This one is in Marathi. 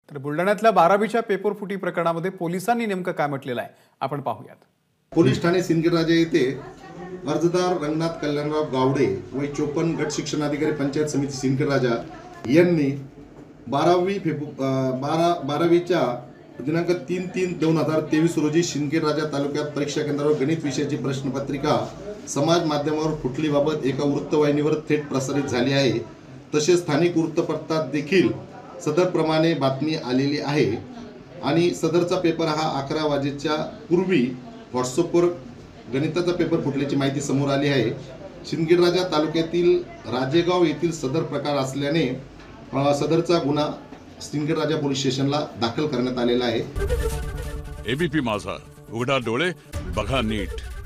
तर बुलढाण्यातल्या 12वीच्या पेपरफुटी प्रकरणामध्ये पोलिसांनी नेमकं काय म्हटलेलं आहे आपण पाहूयात। पोलीस ठाणे सिंदखेडराजा येथे अर्जदार रंगनाथ कल्याणराव गावडे वय 54 गट शिक्षणाधिकारी पंचायत समिती सिंदखेडराजा यांनी 12वीच्या दिनांक 3/3/2023 रोजी सिंदखेडराजा तालुक्यात परीक्षा केंद्रावर गणित विषयाची प्रश्नपत्रिका समाज माध्यमावर फुटलीबाबत एका वृत्तवाहिनीवर थेट प्रसारित झाली आहे। तसेच स्थानिक वृत्तपत्रात देखील सदरप्रमाणे बातमी आलेली आहे आणि सदरचा पेपर हा 11 वाजेच्या पूर्वी व्हॉट्सअपवर गणिताचा पेपर फुटल्याची माहिती समोर आली आहे। सिंदखेडराजा तालुक्यातील राजेगाव येथील सदर प्रकार असल्याने सदरचा गुन्हा सिंदखेडराजा पोलीस स्टेशनला दाखल करण्यात आलेला आहे। एबीपी माझा, उघडा डोळे बघा नीट।